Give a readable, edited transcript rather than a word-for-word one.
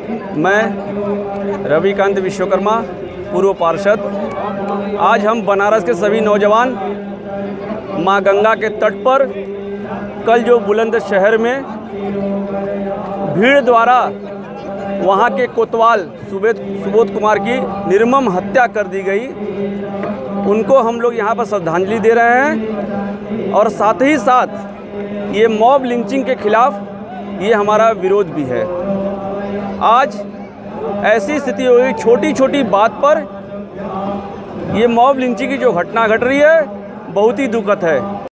मैं रविकांत विश्वकर्मा, पूर्व पार्षद। आज हम बनारस के सभी नौजवान माँ गंगा के तट पर कल जो बुलंदशहर में भीड़ द्वारा वहाँ के कोतवाल सुबोध कुमार की निर्मम हत्या कर दी गई, उनको हम लोग यहाँ पर श्रद्धांजलि दे रहे हैं। और साथ ही साथ ये मॉब लिंचिंग के खिलाफ ये हमारा विरोध भी है। आज ऐसी स्थिति हो गई, छोटी छोटी बात पर ये मॉब लिंचिंग की जो घटना घट रही है, बहुत ही दुखद है।